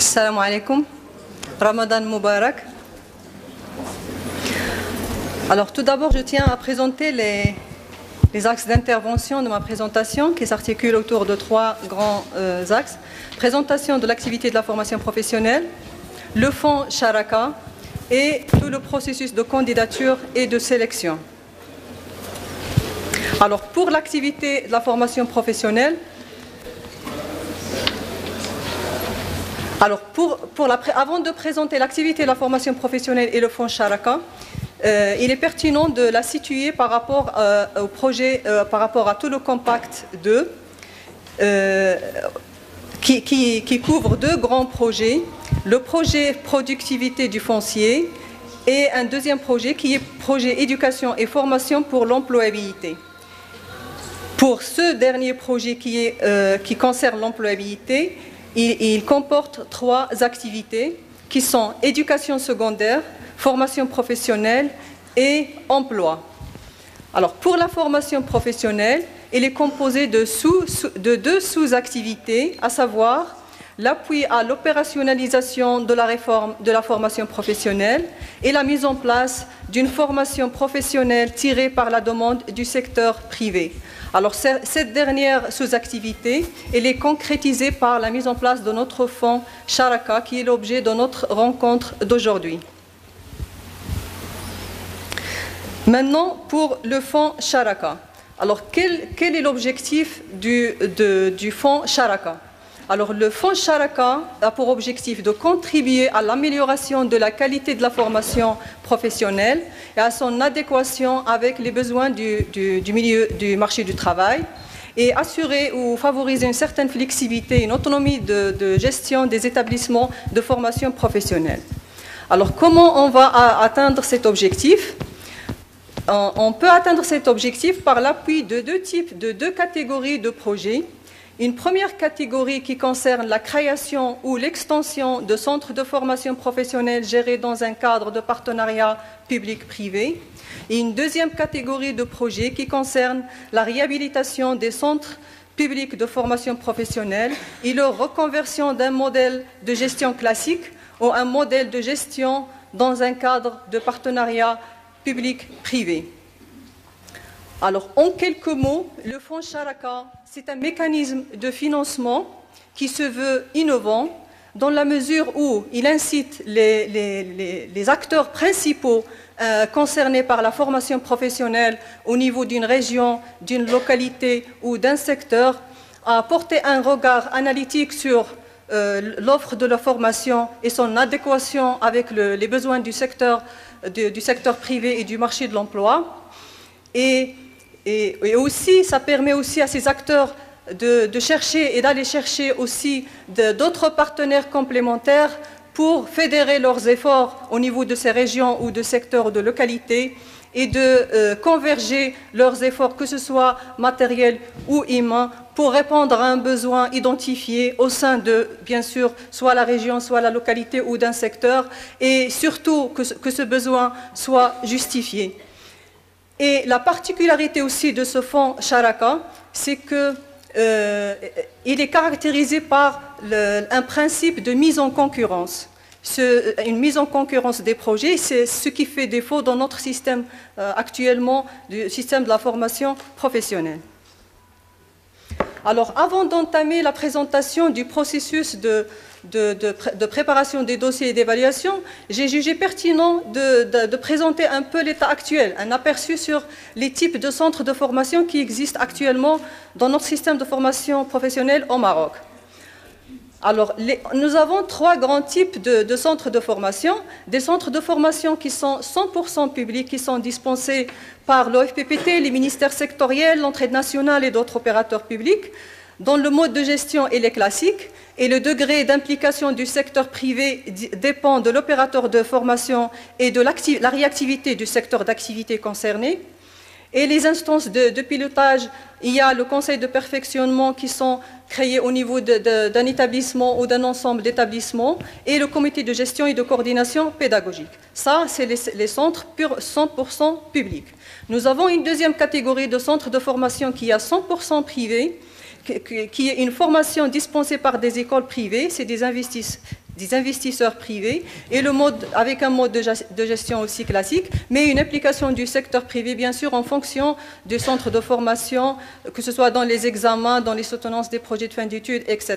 Salam alaikum. Ramadan Mubarak. Alors tout d'abord, je tiens à présenter les axes d'intervention de ma présentation qui s'articulent autour de trois grands axes. Présentation de l'activité de la formation professionnelle, le fonds Sharaka et tout le processus de candidature et de sélection. Alors pour l'activité de la formation professionnelle, avant de présenter l'activité de la formation professionnelle et le fonds Sharaka, il est pertinent de la situer par rapport au projet, par rapport à tout le Compact 2, qui couvre deux grands projets, le projet productivité du foncier et un deuxième projet qui est projet éducation et formation pour l'employabilité. Pour ce dernier projet qui concerne l'employabilité, il comporte trois activités qui sont éducation secondaire, formation professionnelle et emploi. Alors pour la formation professionnelle, elle est composée de deux sous-activités, à savoir l'appui à l'opérationnalisation de la réforme de la formation professionnelle et la mise en place d'une formation professionnelle tirée par la demande du secteur privé. Alors cette dernière sous-activité, elle est concrétisée par la mise en place de notre fonds Sharaka, qui est l'objet de notre rencontre d'aujourd'hui. Maintenant, pour le fonds Sharaka. Alors, quel est l'objectif du fonds Sharaka? Alors, le fonds Sharaka a pour objectif de contribuer à l'amélioration de la qualité de la formation professionnelle et à son adéquation avec les besoins du marché du travail et assurer ou favoriser une certaine flexibilité, une autonomie de gestion des établissements de formation professionnelle. Alors, comment on va atteindre cet objectif? On peut atteindre cet objectif par l'appui de deux catégories de projets. Une première catégorie qui concerne la création ou l'extension de centres de formation professionnelle gérés dans un cadre de partenariat public-privé. Et une deuxième catégorie de projets qui concerne la réhabilitation des centres publics de formation professionnelle et leur reconversion d'un modèle de gestion classique ou un modèle de gestion dans un cadre de partenariat public-privé. Alors, en quelques mots, le fonds Sharaka, c'est un mécanisme de financement qui se veut innovant dans la mesure où il incite les acteurs principaux concernés par la formation professionnelle au niveau d'une région, d'une localité ou d'un secteur à porter un regard analytique sur l'offre de la formation et son adéquation avec les besoins du secteur privé et du marché de l'emploi. Et aussi, ça permet aussi à ces acteurs de chercher et d'aller chercher aussi d'autres partenaires complémentaires pour fédérer leurs efforts au niveau de ces régions ou de secteurs ou de localités et de converger leurs efforts, que ce soit matériels ou humains, pour répondre à un besoin identifié au sein de, bien sûr, soit la région, soit la localité ou d'un secteur, et surtout que ce besoin soit justifié. Et la particularité aussi de ce fonds Sharaka, c'est qu'il est caractérisé par un principe de mise en concurrence. Une mise en concurrence des projets, c'est ce qui fait défaut dans notre système actuellement, du système de la formation professionnelle. Alors, avant d'entamer la présentation du processus de préparation des dossiers et d'évaluation, j'ai jugé pertinent de présenter un peu l'état actuel, un aperçu sur les types de centres de formation qui existent actuellement dans notre système de formation professionnelle au Maroc. Alors, nous avons trois grands types de centres de formation. Des centres de formation qui sont 100% publics, qui sont dispensés par l'OFPPT, les ministères sectoriels, l'entraide nationale et d'autres opérateurs publics, dont le mode de gestion est classique et le degré d'implication du secteur privé dépend de l'opérateur de formation et de la réactivité du secteur d'activité concerné. Et les instances de pilotage, il y a le conseil de perfectionnement qui sont créés au niveau d'un établissement ou d'un ensemble d'établissements et le comité de gestion et de coordination pédagogique. Ça, c'est les centres 100% publics. Nous avons une deuxième catégorie de centres de formation qui est à 100% privés, qui est une formation dispensée par des écoles privées, c'est des des investisseurs privés et avec un mode de gestion aussi classique, mais une implication du secteur privé, bien sûr, en fonction des centres de formation, que ce soit dans les examens, dans les soutenances des projets de fin d'études, etc.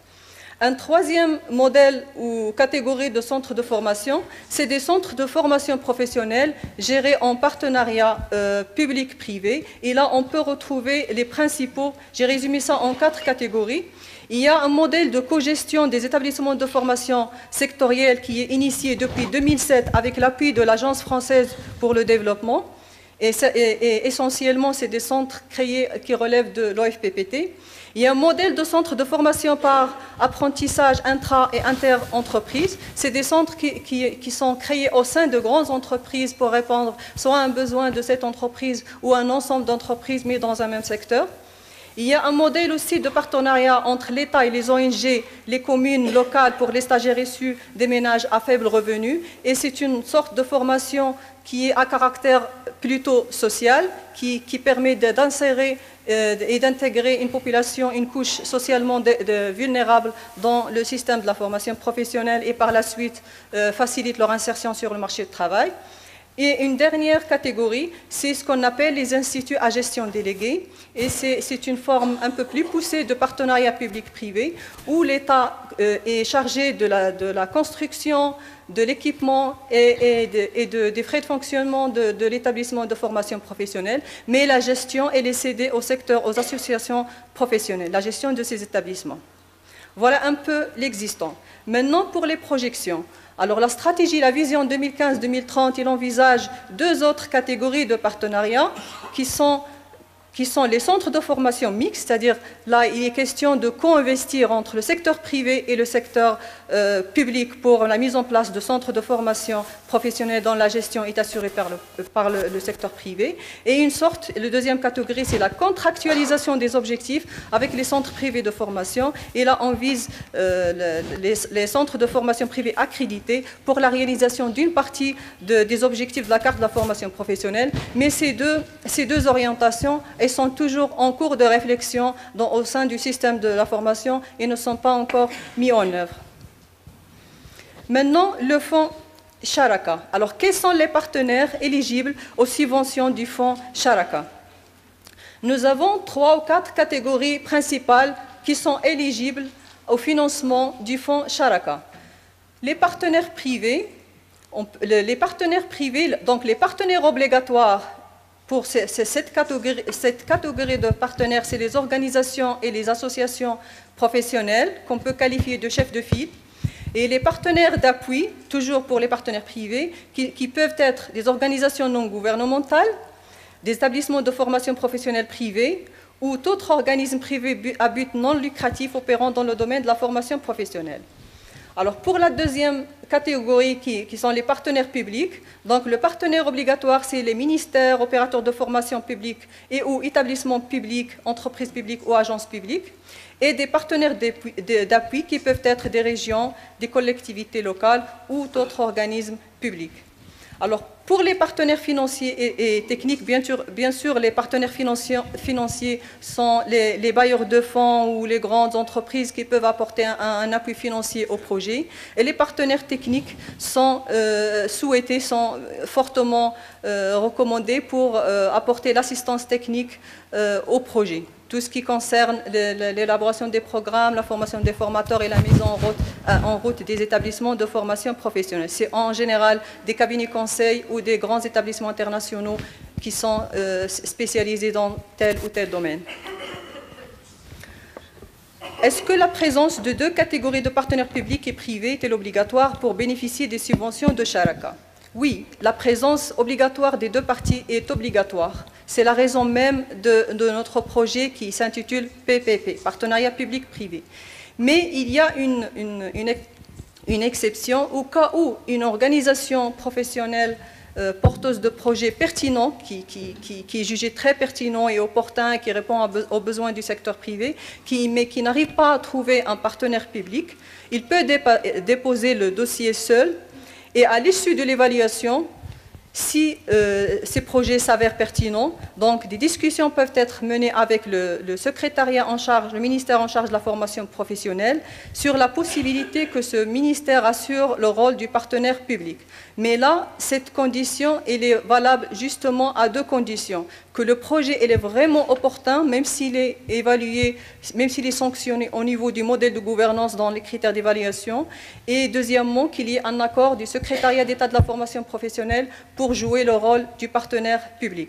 Un troisième modèle ou catégorie de centres de formation, c'est des centres de formation professionnelle gérés en partenariat public-privé. Et là, on peut retrouver les principaux, j'ai résumé ça en 4 catégories. Il y a un modèle de cogestion des établissements de formation sectoriels qui est initié depuis 2007 avec l'appui de l'Agence française pour le développement. Et essentiellement, c'est des centres créés qui relèvent de l'OFPPT. Il y a un modèle de centre de formation par apprentissage intra- et inter-entreprises. C'est des centres qui sont créés au sein de grandes entreprises pour répondre soit à un besoin de cette entreprise ou à un ensemble d'entreprises, mais dans un même secteur. Il y a un modèle aussi de partenariat entre l'État et les ONG, les communes locales pour les stagiaires issus des ménages à faible revenu. Et c'est une sorte de formation qui est à caractère plutôt social, qui permet d'insérer et d'intégrer une population, une couche socialement vulnérable dans le système de la formation professionnelle et par la suite facilite leur insertion sur le marché du travail. Et une dernière catégorie, c'est ce qu'on appelle les instituts à gestion déléguée. Et c'est une forme un peu plus poussée de partenariat public-privé où l'État est chargé de la construction, de l'équipement et des frais de fonctionnement de l'établissement de formation professionnelle. Mais la gestion, elle est cédée au secteur, aux associations professionnelles, la gestion de ces établissements. Voilà un peu l'existant. Maintenant, pour les projections. Alors la stratégie, la vision 2015-2030, il envisage 2 autres catégories de partenariats qui sont les centres de formation mixtes, c'est-à-dire là il est question de co-investir entre le secteur privé et le secteur public pour la mise en place de centres de formation professionnelle dont la gestion est assurée par le secteur privé. Et la deuxième catégorie, c'est la contractualisation des objectifs avec les centres privés de formation. Et là on vise les centres de formation privés accrédités pour la réalisation d'une partie des objectifs de la carte de la formation professionnelle. Mais ces deux orientations, elles sont toujours en cours de réflexion au sein du système de la formation et ne sont pas encore mis en œuvre. Maintenant, le fonds Sharaka. Alors, quels sont les partenaires éligibles aux subventions du fonds Sharaka? Nous avons 3 ou 4 catégories principales qui sont éligibles au financement du fonds Sharaka. Les partenaires privés, donc les partenaires obligatoires pour cette catégorie de partenaires, c'est les organisations et les associations professionnelles qu'on peut qualifier de chefs de file. Et les partenaires d'appui, toujours pour les partenaires privés, qui peuvent être des organisations non gouvernementales, des établissements de formation professionnelle privés ou tout autre organisme privé à but non lucratif opérant dans le domaine de la formation professionnelle. Alors pour la deuxième catégorie qui sont les partenaires publics, donc le partenaire obligatoire c'est les ministères, opérateurs de formation publique et ou établissements publics, entreprises publiques ou agences publiques, et des partenaires d'appui qui peuvent être des régions, des collectivités locales ou d'autres organismes publics. Alors, pour les partenaires financiers et techniques, bien sûr, les partenaires financiers sont les bailleurs de fonds ou les grandes entreprises qui peuvent apporter un appui financier au projet. Et les partenaires techniques sont souhaités, sont fortement recommandés pour apporter l'assistance technique au projet. Tout ce qui concerne l'élaboration des programmes, la formation des formateurs et la mise en route des établissements de formation professionnelle. C'est en général des cabinets conseils ou des grands établissements internationaux qui sont spécialisés dans tel ou tel domaine. Est-ce que la présence de 2 catégories de partenaires publics et privés est-elle obligatoire pour bénéficier des subventions de Sharaka? Oui, la présence obligatoire des 2 parties est obligatoire. C'est la raison même de notre projet qui s'intitule PPP, Partenariat public-privé. Mais il y a une exception au cas où une organisation professionnelle porteuse de projets pertinents, qui est jugée très pertinent et opportun, qui répond aux besoins du secteur privé, mais qui n'arrive pas à trouver un partenaire public, il peut déposer le dossier seul et à l'issue de l'évaluation, Si ces projets s'avèrent pertinents, donc des discussions peuvent être menées avec le secrétariat en charge, le ministère en charge de la formation professionnelle, sur la possibilité que ce ministère assure le rôle du partenaire public. Mais là, cette condition, elle est valable justement à deux conditions. Que le projet il est vraiment opportun, même s'il est évalué, même s'il est sanctionné au niveau du modèle de gouvernance dans les critères d'évaluation. Et deuxièmement, qu'il y ait un accord du secrétariat d'État de la formation professionnelle pour jouer le rôle du partenaire public.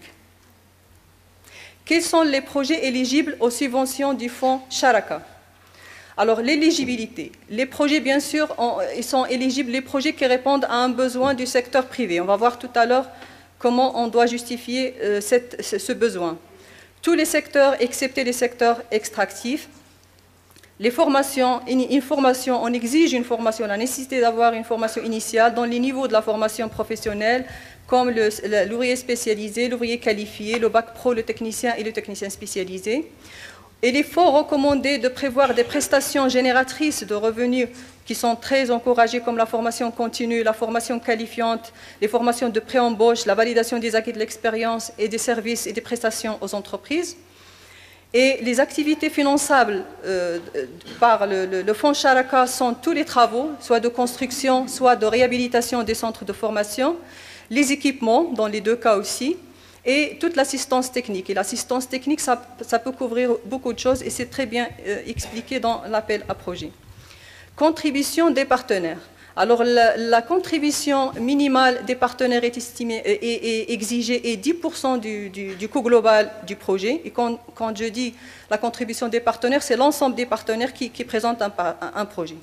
Quels sont les projets éligibles aux subventions du fonds Sharaka? Alors, l'éligibilité. Les projets, bien sûr, ils sont éligibles, les projets qui répondent à un besoin du secteur privé. On va voir tout à l'heure comment on doit justifier ce besoin. Tous les secteurs, excepté les secteurs extractifs. Les formations, on exige une formation, la nécessité d'avoir une formation initiale dans les niveaux de la formation professionnelle, comme l'ouvrier spécialisé, l'ouvrier qualifié, le bac pro, le technicien et le technicien spécialisé. Il est fort recommandé de prévoir des prestations génératrices de revenus qui sont très encouragées, comme la formation continue, la formation qualifiante, les formations de pré-embauche, la validation des acquis de l'expérience et des services et des prestations aux entreprises. Et les activités finançables par le fonds Sharaka sont tous les travaux, soit de construction, soit de réhabilitation des centres de formation, les équipements, dans les deux cas aussi, et toute l'assistance technique. Et l'assistance technique, ça peut couvrir beaucoup de choses et c'est très bien expliqué dans l'appel à projet. Contribution des partenaires. Alors, la contribution minimale des partenaires est exigée est 10% du coût global du projet. Et quand je dis la contribution des partenaires, c'est l'ensemble des partenaires qui présentent un projet.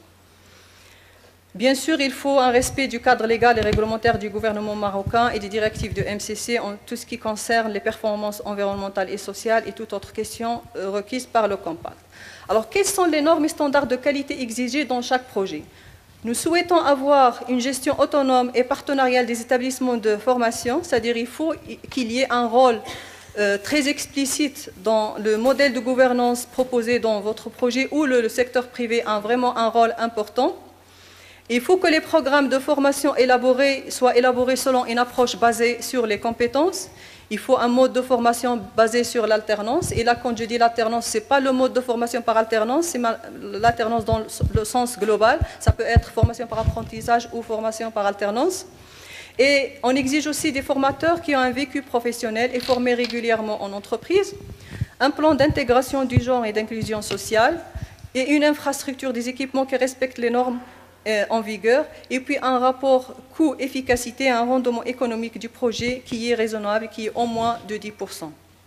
Bien sûr, il faut un respect du cadre légal et réglementaire du gouvernement marocain et des directives de MCC en tout ce qui concerne les performances environnementales et sociales et toute autre question requise par le compact. Alors, quelles sont les normes et standards de qualité exigés dans chaque projet? Nous souhaitons avoir une gestion autonome et partenariale des établissements de formation, c'est-à-dire qu'il faut qu'il y ait un rôle très explicite dans le modèle de gouvernance proposé dans votre projet où le secteur privé a vraiment un rôle important. Il faut que les programmes de formation soient élaborés selon une approche basée sur les compétences. Il faut un mode de formation basé sur l'alternance. Et là, quand je dis l'alternance, ce n'est pas le mode de formation par alternance, c'est l'alternance dans le sens global. Ça peut être formation par apprentissage ou formation par alternance. Et on exige aussi des formateurs qui ont un vécu professionnel et formés régulièrement en entreprise, un plan d'intégration du genre et d'inclusion sociale et une infrastructure des équipements qui respectent les normes en vigueur, et puis un rapport coût-efficacité, un rendement économique du projet qui est raisonnable, qui est au moins de 10%.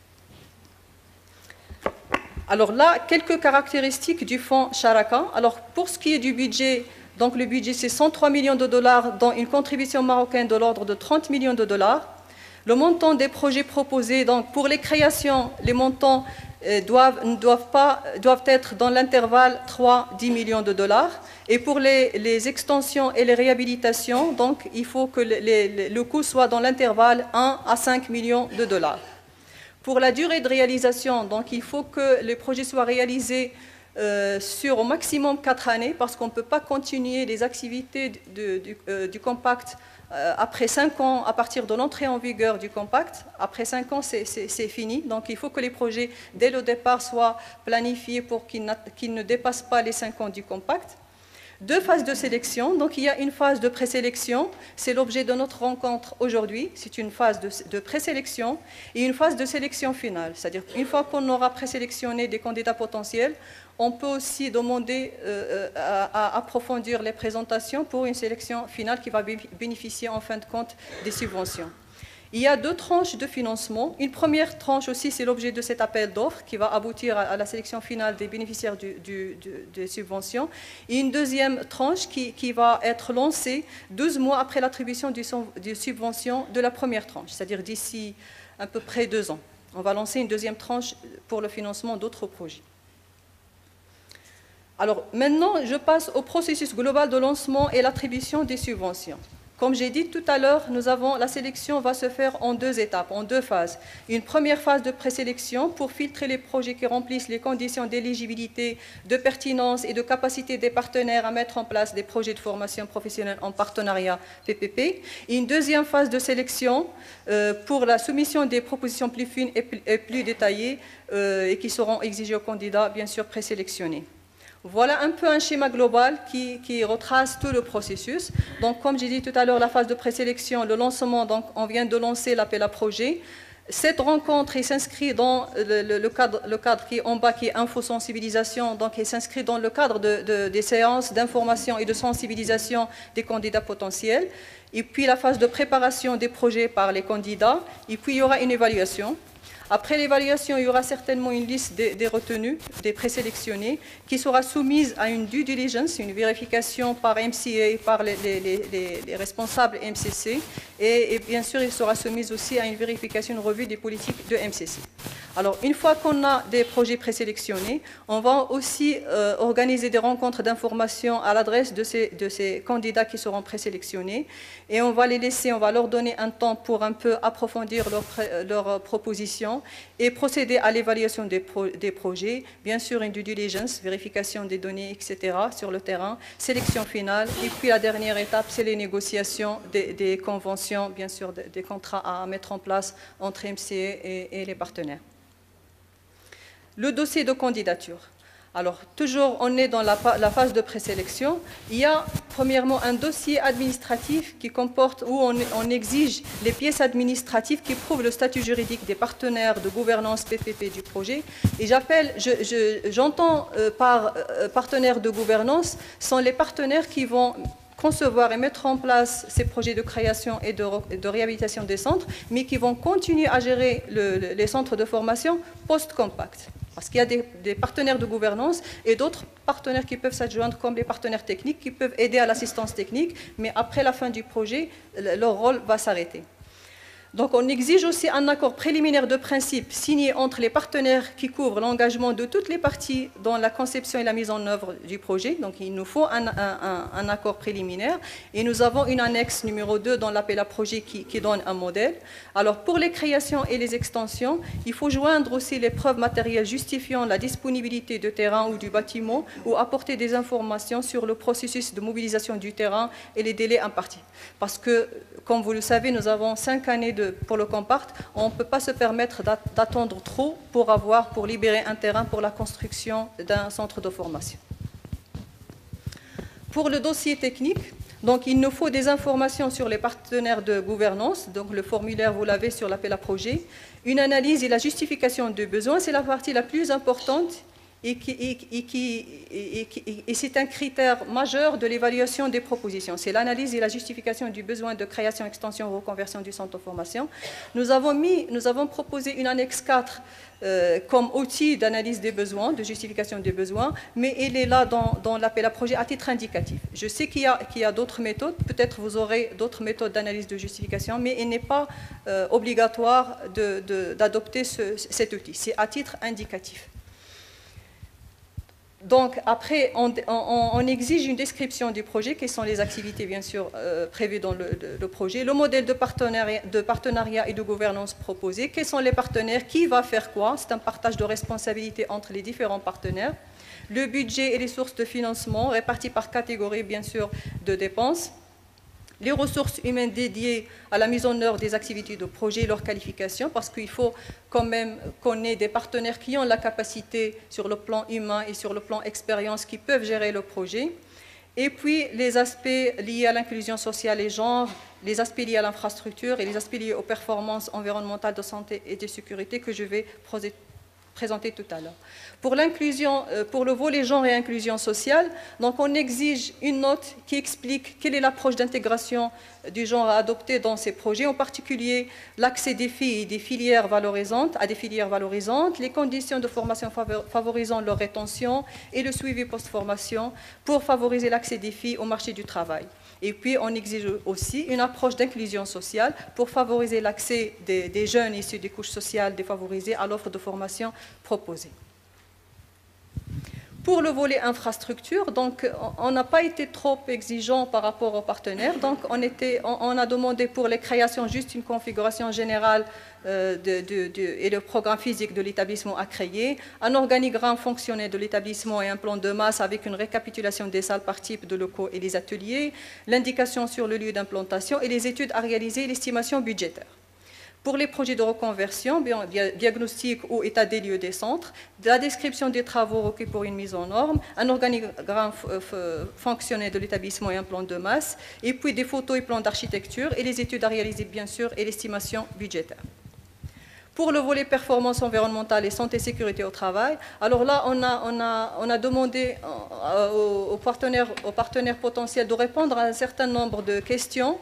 Alors là, quelques caractéristiques du fonds Sharaka. Alors pour ce qui est du budget, donc le budget c'est 103 millions de dollars, dont une contribution marocaine de l'ordre de 30 millions de dollars. Le montant des projets proposés, donc pour les créations, les montants doivent être dans l'intervalle 3-10 millions de dollars. Et pour les extensions et les réhabilitations, donc, il faut que le coût soit dans l'intervalle 1 à 5 millions de dollars. Pour la durée de réalisation, donc, il faut que les projets soient réalisés sur au maximum 4 années, parce qu'on ne peut pas continuer les activités du compact après 5 ans, à partir de l'entrée en vigueur du compact. Après 5 ans, c'est fini. Donc, il faut que les projets, dès le départ, soient planifiés pour qu'ils ne dépassent pas les 5 ans du compact. 2 phases de sélection. Donc, il y a une phase de présélection. C'est l'objet de notre rencontre aujourd'hui. C'est une phase de présélection et une phase de sélection finale. C'est-à-dire, une fois qu'on aura présélectionné des candidats potentiels, on peut aussi demander à approfondir les présentations pour une sélection finale qui va bénéficier en fin de compte des subventions. Il y a 2 tranches de financement. Une première tranche aussi, c'est l'objet de cet appel d'offres qui va aboutir à la sélection finale des bénéficiaires des subventions. Et une deuxième tranche qui va être lancée 12 mois après l'attribution des subventions de la première tranche, c'est-à-dire d'ici à peu près 2 ans. On va lancer une deuxième tranche pour le financement d'autres projets. Alors maintenant, je passe au processus global de lancement et l'attribution des subventions. Comme j'ai dit tout à l'heure, la sélection va se faire en 2 étapes, en 2 phases. Une première phase de présélection pour filtrer les projets qui remplissent les conditions d'éligibilité, de pertinence et de capacité des partenaires à mettre en place des projets de formation professionnelle en partenariat PPP. Et une deuxième phase de sélection pour la soumission des propositions plus fines et plus détaillées et qui seront exigées aux candidats, bien sûr présélectionnés. Voilà un peu un schéma global qui retrace tout le processus. Donc, comme j'ai dit tout à l'heure, la phase de présélection, le lancement, donc on vient de lancer l'appel à projet. Cette rencontre s'inscrit dans le cadre qui est en bas, qui est infosensibilisation, donc il s'inscrit dans le cadre des séances d'information et de sensibilisation des candidats potentiels. Et puis la phase de préparation des projets par les candidats. Et puis il y aura une évaluation. Après l'évaluation, il y aura certainement une liste des retenus, des présélectionnés, qui sera soumise à une due diligence, une vérification par MCA, par les responsables MCC, et bien sûr, il sera soumise aussi à une vérification, une revue des politiques de MCC. Alors, une fois qu'on a des projets présélectionnés, on va aussi organiser des rencontres d'information à l'adresse de ces candidats qui seront présélectionnés, et on va leur donner un temps pour un peu approfondir leurs propositions et procéder à l'évaluation des projets, bien sûr une due diligence, vérification des données, etc. sur le terrain, sélection finale, et puis la dernière étape, c'est les négociations des conventions, bien sûr des contrats à mettre en place entre MCA et les partenaires. Le dossier de candidature. Alors, toujours, on est dans la phase de présélection. Il y a, premièrement, un dossier administratif qui comporte, où on exige les pièces administratives qui prouvent le statut juridique des partenaires de gouvernance PPP du projet. Et j'entends par partenaires de gouvernance, sont les partenaires qui vont concevoir et mettre en place ces projets de création et de réhabilitation des centres, mais qui vont continuer à gérer les centres de formation post-compact. Parce qu'il y a des partenaires de gouvernance et d'autres partenaires qui peuvent s'adjoindre comme les partenaires techniques qui peuvent aider à l'assistance technique, mais après la fin du projet, leur rôle va s'arrêter. Donc on exige aussi un accord préliminaire de principe signé entre les partenaires qui couvrent l'engagement de toutes les parties dans la conception et la mise en œuvre du projet. Donc il nous faut un accord préliminaire. Et nous avons une annexe numéro 2 dans l'appel à projet qui donne un modèle. Alors pour les créations et les extensions, il faut joindre aussi les preuves matérielles justifiant la disponibilité de terrain ou du bâtiment ou apporter des informations sur le processus de mobilisation du terrain et les délais impartis. Parce que, comme vous le savez, nous avons 5 années pour le Compart, on ne peut pas se permettre d'attendre trop pour libérer un terrain pour la construction d'un centre de formation. Pour le dossier technique, donc il nous faut des informations sur les partenaires de gouvernance, donc le formulaire vous l'avez sur l'appel à projet, une analyse et la justification de besoins, c'est la partie la plus importante et c'est un critère majeur de l'évaluation des propositions. C'est l'analyse et la justification du besoin de création, extension, reconversion du centre de formation. Nous avons proposé une annexe 4 comme outil d'analyse des besoins, de justification des besoins, mais elle est là dans l'appel à projet à titre indicatif. Je sais qu'il y a d'autres méthodes, peut-être vous aurez d'autres méthodes d'analyse de justification, mais il n'est pas obligatoire d'adopter cet outil. C'est à titre indicatif. Donc, après, on exige une description du projet, quelles sont les activités, bien sûr, prévues dans le projet, le modèle de partenariat et de gouvernance proposé, quels sont les partenaires, qui va faire quoi, c'est un partage de responsabilités entre les différents partenaires, le budget et les sources de financement répartis par catégorie, bien sûr, de dépenses, les ressources humaines dédiées à la mise en œuvre des activités de projet, leur qualification, parce qu'il faut quand même qu'on ait des partenaires qui ont la capacité sur le plan humain et sur le plan expérience qui peuvent gérer le projet. Et puis les aspects liés à l'inclusion sociale et genre, les aspects liés à l'infrastructure et les aspects liés aux performances environnementales de santé et de sécurité que je vais présenter tout à l'heure. Pour l'inclusion, pour le volet genre et inclusion sociale, donc on exige une note qui explique quelle est l'approche d'intégration du genre à adopter dans ces projets, en particulier l'accès des filles et des filières valorisantes à des filières valorisantes, les conditions de formation favorisant leur rétention et le suivi post-formation pour favoriser l'accès des filles au marché du travail. Et puis, on exige aussi une approche d'inclusion sociale pour favoriser l'accès des jeunes issus des couches sociales défavorisées à l'offre de formation proposée. Pour le volet infrastructure, donc, on n'a pas été trop exigeant par rapport aux partenaires. Donc, on a demandé pour les créations juste une configuration générale et le programme physique de l'établissement à créer, un organigramme fonctionnel de l'établissement et un plan de masse avec une récapitulation des salles par type de locaux et les ateliers, l'indication sur le lieu d'implantation et les études à réaliser et l'estimation budgétaire. Pour les projets de reconversion, diagnostic ou état des lieux des centres, la description des travaux requis pour une mise en norme, un organigramme fonctionnel de l'établissement et un plan de masse, et puis des photos et plans d'architecture et les études à réaliser bien sûr et l'estimation budgétaire. Pour le volet performance environnementale et santé et sécurité au travail, alors là, on a demandé aux partenaires potentiels de répondre à un certain nombre de questions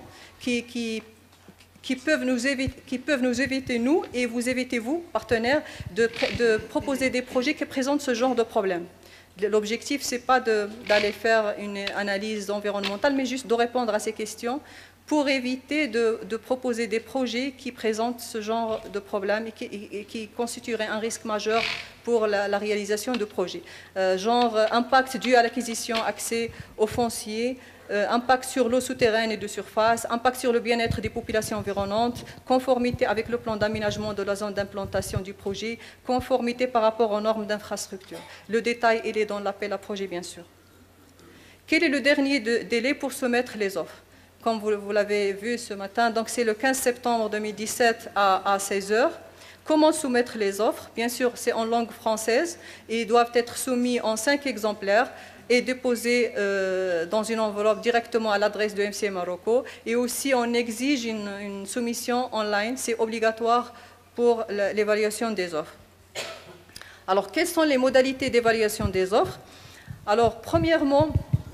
qui peuvent nous éviter, nous, et vous éviter, vous, partenaires, de proposer des projets qui présentent ce genre de problème. L'objectif, ce n'est pas d'aller faire une analyse environnementale, mais juste de répondre à ces questions pour éviter de proposer des projets qui présentent ce genre de problème et qui constitueraient un risque majeur pour la réalisation de projets. Genre impact dû à l'acquisition, accès aux fonciers, impact sur l'eau souterraine et de surface, impact sur le bien-être des populations environnantes, conformité avec le plan d'aménagement de la zone d'implantation du projet, conformité par rapport aux normes d'infrastructure. Le détail, il est dans l'appel à projet, bien sûr. Quel est le dernier délai pour soumettre les offres? Comme vous l'avez vu ce matin, donc c'est le 15 septembre 2017 à 16 h. Comment soumettre les offres? Bien sûr, c'est en langue française et doivent être soumis en 5 exemplaires et déposés dans une enveloppe directement à l'adresse de MCA Morocco. Et aussi, on exige une soumission online, c'est obligatoire pour l'évaluation des offres. Alors, quelles sont les modalités d'évaluation des offres? Alors, premièrement,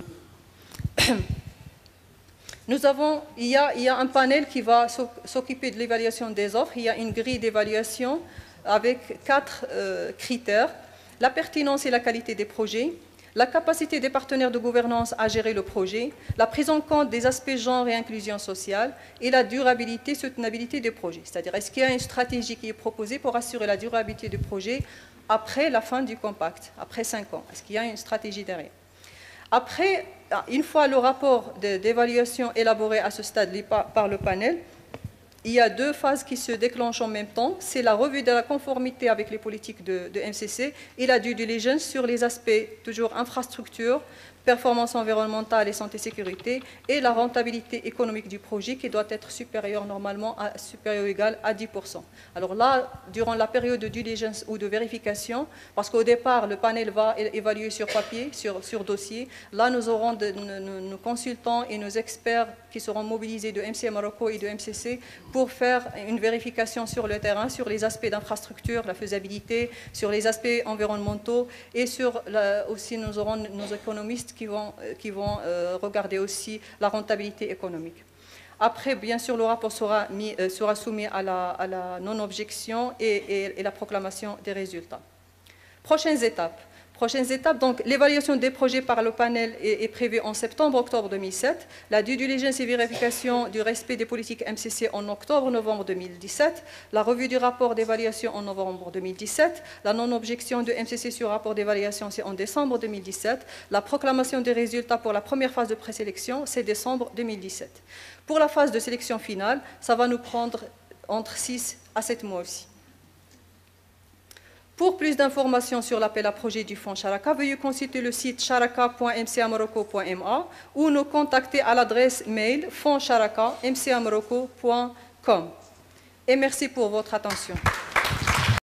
il y a un panel qui va s'occuper de l'évaluation des offres. Il y a une grille d'évaluation avec 4 critères. La pertinence et la qualité des projets, la capacité des partenaires de gouvernance à gérer le projet, la prise en compte des aspects genre et inclusion sociale et la durabilité, soutenabilité des projets. C'est-à-dire, est-ce qu'il y a une stratégie qui est proposée pour assurer la durabilité du projet après la fin du compact, après 5 ans? Est-ce qu'il y a une stratégie derrière? Après, une fois le rapport d'évaluation élaboré à ce stade par le panel, il y a 2 phases qui se déclenchent en même temps. C'est la revue de la conformité avec les politiques de MCC et la due diligence sur les aspects, toujours infrastructure, performance environnementale et santé-sécurité, et la rentabilité économique du projet qui doit être supérieure normalement, supérieure ou égale à 10%. Alors là, durant la période de diligence ou de vérification, parce qu'au départ, le panel va évaluer sur papier, sur dossier, là nous aurons nos consultants et nos experts qui seront mobilisés de MCA Morocco et de MCC pour faire une vérification sur le terrain, sur les aspects d'infrastructure, la faisabilité, sur les aspects environnementaux et aussi nous aurons nos économistes qui vont regarder aussi la rentabilité économique. Après, bien sûr, le rapport sera soumis à la non-objection et la proclamation des résultats. Prochaines étapes. Donc, l'évaluation des projets par le panel est prévue en septembre-octobre 2007. La due diligence et vérification du respect des politiques MCC en octobre-novembre 2017. La revue du rapport d'évaluation en novembre 2017. La non-objection de MCC sur le rapport d'évaluation, c'est en décembre 2017. La proclamation des résultats pour la première phase de présélection, c'est décembre 2017. Pour la phase de sélection finale, ça va nous prendre entre 6 à 7 mois aussi. Pour plus d'informations sur l'appel à projet du Fonds Sharaka, veuillez consulter le site sharaka.mcamorocco.ma ou nous contacter à l'adresse mail fondssharaka@mcamorocco.com. Et merci pour votre attention.